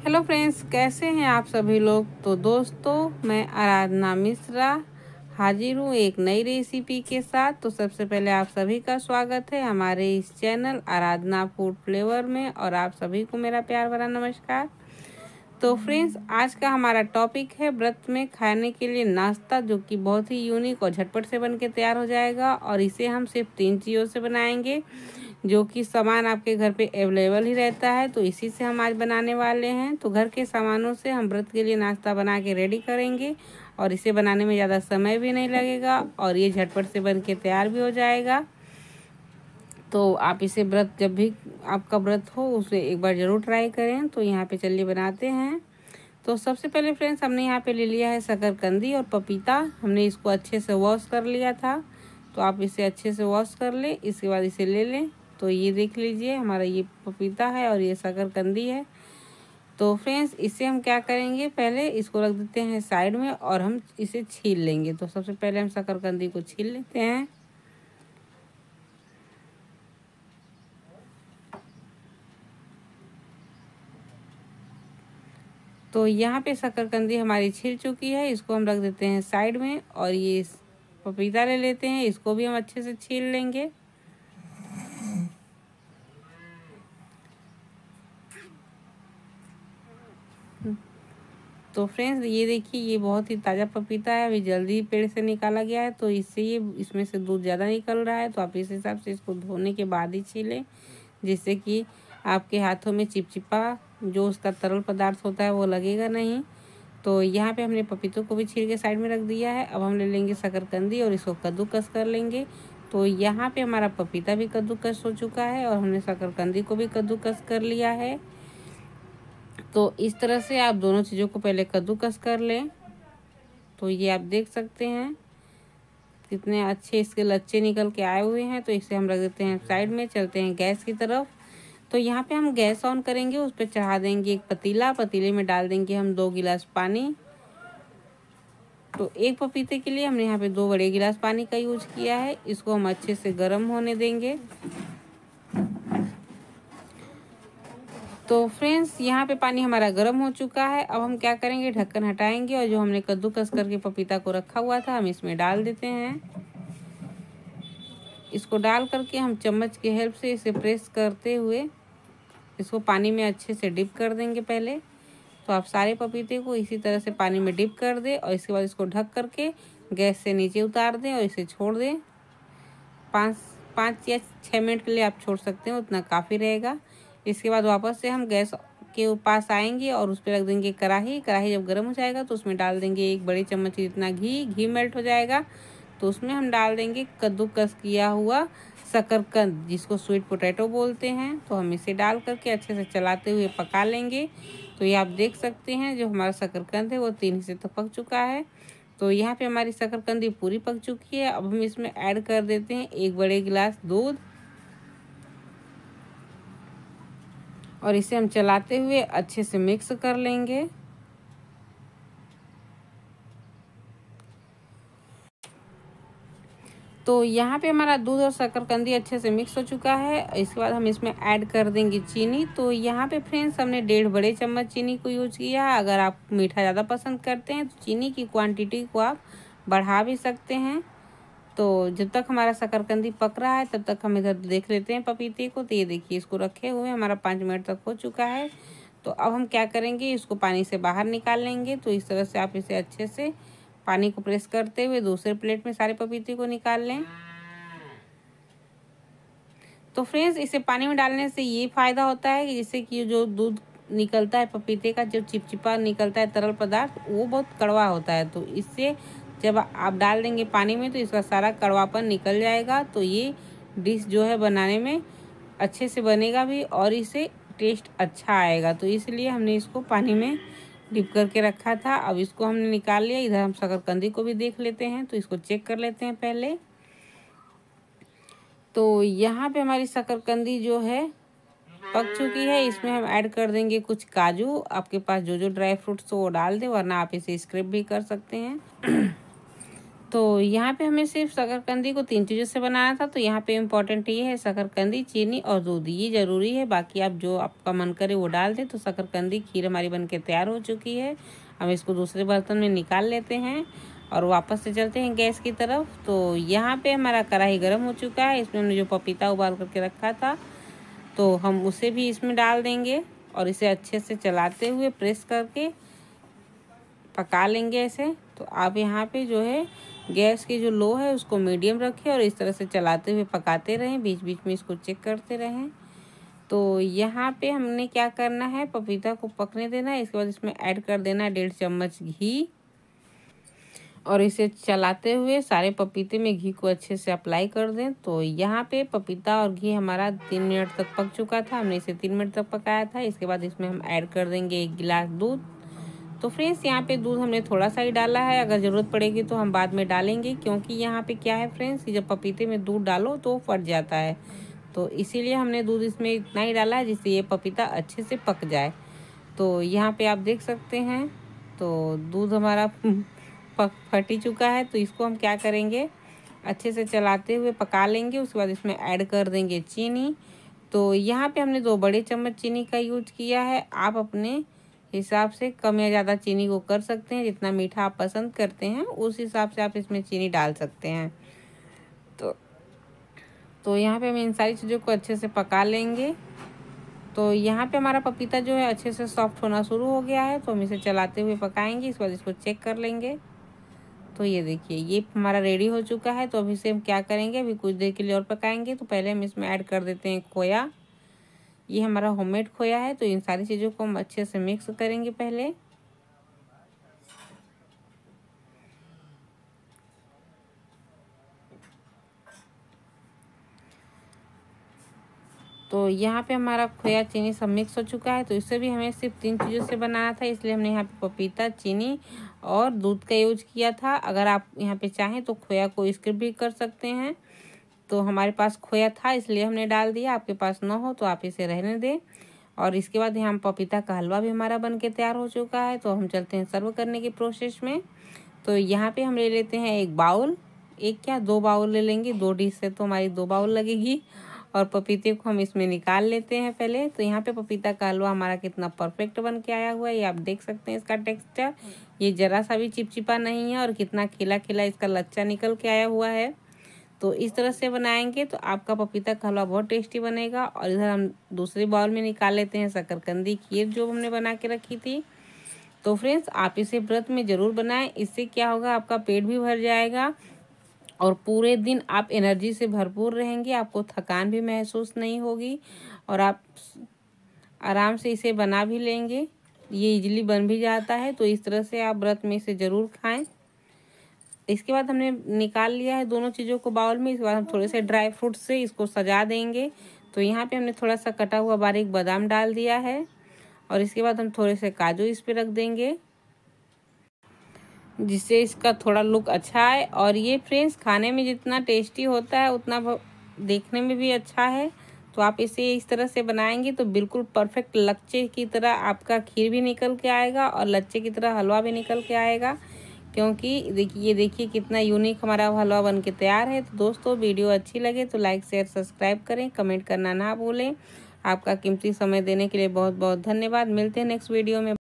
Hello friends, कैसे हैं आप सभी लोग। तो दोस्तों, मैं आराधना मिश्रा हाजिर हूँ एक नई रेसिपी के साथ। तो सबसे पहले आप सभी का स्वागत है हमारे इस चैनल आराधना फूड फ्लेवर में, और आप सभी को मेरा प्यार भरा नमस्कार। तो फ्रेंड्स, आज का हमारा टॉपिक है व्रत में खाने के लिए नाश्ता, जो कि बहुत ही यूनिक और झटपट से बन के तैयार हो जाएगा। और इसे हम सिर्फ 3 चीज़ों से बनाएंगे, जो कि सामान आपके घर पे अवेलेबल ही रहता है। तो इसी से हम आज बनाने वाले हैं। तो घर के सामानों से हम व्रत के लिए नाश्ता बना के रेडी करेंगे, और इसे बनाने में ज़्यादा समय भी नहीं लगेगा, और ये झटपट से बन के तैयार भी हो जाएगा। तो आप इसे व्रत, जब भी आपका व्रत हो, उसे एक बार ज़रूर ट्राई करें। तो यहाँ पे चलिए बनाते हैं। तो सबसे पहले फ्रेंड्स, हमने यहाँ पे ले लिया है शकरकंदी और पपीता। हमने इसको अच्छे से वॉश कर लिया था। तो आप इसे अच्छे से वॉश कर लें, इसके बाद इसे ले लें। तो ये देख लीजिए, हमारा ये पपीता है और ये शकरकंदी है। तो फ्रेंड्स, इसे हम क्या करेंगे, पहले इसको रख देते हैं साइड में, और हम इसे छील लेंगे। तो सबसे पहले हम शकरकंदी को छील लेते हैं। तो यहाँ पे शकरकंदी हमारी छिल चुकी है, इसको हम रख देते हैं साइड में। और ये पपीता ले लेते हैं, इसको भी हम अच्छे से छील लेंगे। तो फ्रेंड्स, ये देखिए, ये बहुत ही ताज़ा पपीता है, अभी जल्दी पेड़ से निकाला गया है। तो इससे ये इसमें से दूध ज़्यादा निकल रहा है। तो आप इस हिसाब से इसको धोने के बाद ही छीलें, जिससे कि आपके हाथों में चिपचिपा जो उसका तरल पदार्थ होता है वो लगेगा नहीं। तो यहाँ पे हमने पपीतों को भी छील के साइड में रख दिया है। अब हम ले लेंगे शकरकंदी और इसको कद्दूकस कर लेंगे। तो यहाँ पे हमारा पपीता भी कद्दूकस हो चुका है, और हमने शकरकंदी को भी कद्दूकस कर लिया है। तो इस तरह से आप दोनों चीज़ों को पहले कद्दूकस कर लें। तो ये आप देख सकते हैं कितने अच्छे इसके लच्छे निकल के आए हुए हैं। तो इसे हम रख देते हैं साइड में। चलते हैं गैस की तरफ। तो यहाँ पे हम गैस ऑन करेंगे, उस पर चढ़ा देंगे एक पतीला। पतीले में डाल देंगे हम 2 गिलास पानी। तो एक पपीते के लिए हमने यहाँ पे 2 बड़े गिलास पानी का यूज किया है। इसको हम अच्छे से गर्म होने देंगे। तो फ्रेंड्स, यहाँ पे पानी हमारा गर्म हो चुका है। अब हम क्या करेंगे, ढक्कन हटाएंगे, और जो हमने कद्दूकस करके पपीता को रखा हुआ था, हम इसमें डाल देते हैं। इसको डाल करके हम चम्मच की हेल्प से इसे प्रेस करते हुए इसको पानी में अच्छे से डिप कर देंगे पहले। तो आप सारे पपीते को इसी तरह से पानी में डिप कर दें, और इसके बाद इसको ढक करके गैस से नीचे उतार दें और इसे छोड़ दें। 5 या 6 मिनट के लिए आप छोड़ सकते हैं, उतना काफ़ी रहेगा। इसके बाद वापस से हम गैस के पास आएंगे और उस पर रख देंगे कढ़ाई। कढ़ाई जब गर्म हो जाएगा तो उसमें डाल देंगे 1 बड़े चम्मच जितना घी मेल्ट हो जाएगा। तो उसमें हम डाल देंगे कद्दूकस किया हुआ शकरकंद, जिसको स्वीट पोटैटो बोलते हैं। तो हम इसे डाल करके अच्छे से चलाते हुए पका लेंगे। तो ये आप देख सकते हैं, जो हमारा शकरकंद है वो 3 हिस्से तक पक चुका है। तो यहाँ पे हमारी शकरकंदी पूरी पक चुकी है। अब हम इसमें ऐड कर देते हैं 1 बड़े गिलास दूध, और इसे हम चलाते हुए अच्छे से मिक्स कर लेंगे। तो यहाँ पे हमारा दूध और शकरकंदी अच्छे से मिक्स हो चुका है। इसके बाद हम इसमें ऐड कर देंगे चीनी। तो यहाँ पे फ्रेंड्स, हमने 1.5 बड़े चम्मच चीनी को यूज किया है। अगर आप मीठा ज़्यादा पसंद करते हैं तो चीनी की क्वांटिटी को आप बढ़ा भी सकते हैं। तो जब तक हमारा शकरकंदी पक रहा है, तब तक हम इधर देख लेते हैं पपीते को। तो ये देखिए, इसको रखे हुए हमारा 5 मिनट तक हो चुका है। तो अब हम क्या करेंगे, इसको पानी से बाहर निकाल लेंगे। तो इस तरह से आप इसे अच्छे से पानी को प्रेस करते हुए दूसरे प्लेट में सारे पपीते को निकाल लें। तो फ्रेंड्स, इसे पानी में डालने से ये फ़ायदा होता है कि जिससे कि जो दूध निकलता है पपीते का, जो चिपचिपा निकलता है तरल पदार्थ, वो बहुत कड़वा होता है। तो इससे जब आप डाल देंगे पानी में, तो इसका सारा कड़वापन निकल जाएगा। तो ये डिश जो है बनाने में अच्छे से बनेगा भी, और इसे टेस्ट अच्छा आएगा। तो इसलिए हमने इसको पानी में डिप करके रखा था। अब इसको हमने निकाल लिया। इधर हम शकरकंदी को भी देख लेते हैं। तो इसको चेक कर लेते हैं पहले। तो यहाँ पे हमारी शकरकंदी जो है पक चुकी है। इसमें हम ऐड कर देंगे कुछ काजू। आपके पास जो जो ड्राई फ्रूट्स हो वो डाल दे, वरना आप इसे स्किप भी कर सकते हैं। तो यहाँ पे हमें सिर्फ शकरकंदी को 3 चीज़ों से बनाना था। तो यहाँ पे इम्पोर्टेंट ये है शकरकंदी, चीनी और दूध, ये ज़रूरी है। बाकी आप जो आपका मन करे वो डाल दें। तो शकरकंदी खीर हमारी बनके तैयार हो चुकी है। हम इसको दूसरे बर्तन में निकाल लेते हैं और वापस से चलते हैं गैस की तरफ। तो यहाँ पे हमारा कढ़ाई गर्म हो चुका है। इसमें हमने जो पपीता उबाल करके रखा था तो हम उसे भी इसमें डाल देंगे और इसे अच्छे से चलाते हुए प्रेस करके पका लेंगे ऐसे। तो आप यहाँ पे जो है गैस की जो लो है उसको मीडियम रखें और इस तरह से चलाते हुए पकाते रहें, बीच बीच में इसको चेक करते रहें। तो यहाँ पे हमने क्या करना है, पपीता को पकने देना है। इसके बाद इसमें ऐड कर देना है 1.5 चम्मच घी और इसे चलाते हुए सारे पपीते में घी को अच्छे से अप्लाई कर दें। तो यहाँ पे पपीता और घी हमारा 3 मिनट तक पक चुका था। हमने इसे 3 मिनट तक पकाया था। इसके बाद इसमें हम ऐड कर देंगे 1 गिलास दूध। तो फ्रेंड्स यहाँ पे दूध हमने थोड़ा सा ही डाला है, अगर ज़रूरत पड़ेगी तो हम बाद में डालेंगे, क्योंकि यहाँ पे क्या है फ्रेंड्स कि जब पपीते में दूध डालो तो फट जाता है। तो इसीलिए हमने दूध इसमें इतना ही डाला है जिससे ये पपीता अच्छे से पक जाए। तो यहाँ पे आप देख सकते हैं तो दूध हमारा फट ही चुका है। तो इसको हम क्या करेंगे, अच्छे से चलाते हुए पका लेंगे। उसके बाद इसमें ऐड कर देंगे चीनी। तो यहाँ पे हमने 2 बड़े चम्मच चीनी का यूज किया है। आप अपने हिसाब से कम या ज़्यादा चीनी को कर सकते हैं, जितना मीठा आप पसंद करते हैं उस हिसाब से आप इसमें चीनी डाल सकते हैं। तो यहाँ पे हम इन सारी चीज़ों को अच्छे से पका लेंगे। तो यहाँ पे हमारा पपीता जो है अच्छे से सॉफ्ट होना शुरू हो गया है। तो हम इसे चलाते हुए पकाएंगे, इसके बाद इसको चेक कर लेंगे। तो ये देखिए ये हमारा रेडी हो चुका है। तो अभी इसे हम क्या करेंगे, अभी कुछ देर के लिए और पकाएंगे। तो पहले हम इसमें ऐड कर देते हैं खोया। ये हमारा होममेड खोया है। तो इन सारी चीज़ों को हम अच्छे से मिक्स करेंगे पहले। तो यहाँ पे हमारा खोया चीनी सब मिक्स हो चुका है। तो इससे भी हमें सिर्फ 3 चीज़ों से बनाना था, इसलिए हमने यहाँ पे पपीता, चीनी और दूध का यूज किया था। अगर आप यहाँ पे चाहें तो खोया को स्किप भी कर सकते हैं। तो हमारे पास खोया था इसलिए हमने डाल दिया, आपके पास ना हो तो आप इसे रहने दें। और इसके बाद यहाँ पपीता का हलवा भी हमारा बन के तैयार हो चुका है। तो हम चलते हैं सर्व करने की प्रोसेस में। तो यहाँ पे हम ले लेते हैं 1 बाउल, 1 क्या 2 बाउल ले लेंगे, 2 डिश से तो हमारी 2 बाउल लगेगी। और पपीते को हम इसमें निकाल लेते हैं पहले। तो यहाँ पे पपीता का हलवा हमारा कितना परफेक्ट बन के आया हुआ है, ये आप देख सकते हैं। इसका टेक्सचर ये ज़रा सा भी चिपचिपा नहीं है और कितना खिला खिला इसका लच्छा निकल के आया हुआ है। तो इस तरह से बनाएंगे तो आपका पपीता का हलवा बहुत टेस्टी बनेगा। और इधर हम दूसरे बाउल में निकाल लेते हैं शकरकंदी खीर जो हमने बना के रखी थी। तो फ्रेंड्स आप इसे व्रत में ज़रूर बनाएं, इससे क्या होगा आपका पेट भी भर जाएगा और पूरे दिन आप एनर्जी से भरपूर रहेंगे, आपको थकान भी महसूस नहीं होगी और आप आराम से इसे बना भी लेंगे। ये इजीली बन भी जाता है। तो इस तरह से आप व्रत में इसे ज़रूर खाएं। इसके बाद हमने निकाल लिया है दोनों चीज़ों को बाउल में। इसके बाद हम थोड़े से ड्राई फ्रूट से इसको सजा देंगे। तो यहाँ पे हमने थोड़ा सा कटा हुआ बारीक बादाम डाल दिया है और इसके बाद हम थोड़े से काजू इस पे रख देंगे, जिससे इसका थोड़ा लुक अच्छा आए। और ये फ्रेंड्स खाने में जितना टेस्टी होता है उतना देखने में भी अच्छा है। तो आप इसे इस तरह से बनाएंगे तो बिल्कुल परफेक्ट लच्छे की तरह आपका खीर भी निकल के आएगा और लच्छे की तरह हलवा भी निकल के आएगा। क्योंकि देखिए कितना यूनिक हमारा हलवा बन के तैयार है। तो दोस्तों वीडियो अच्छी लगे तो लाइक शेयर सब्सक्राइब करें, कमेंट करना ना भूलें। आपका कीमती समय देने के लिए बहुत बहुत धन्यवाद। मिलते हैं नेक्स्ट वीडियो में।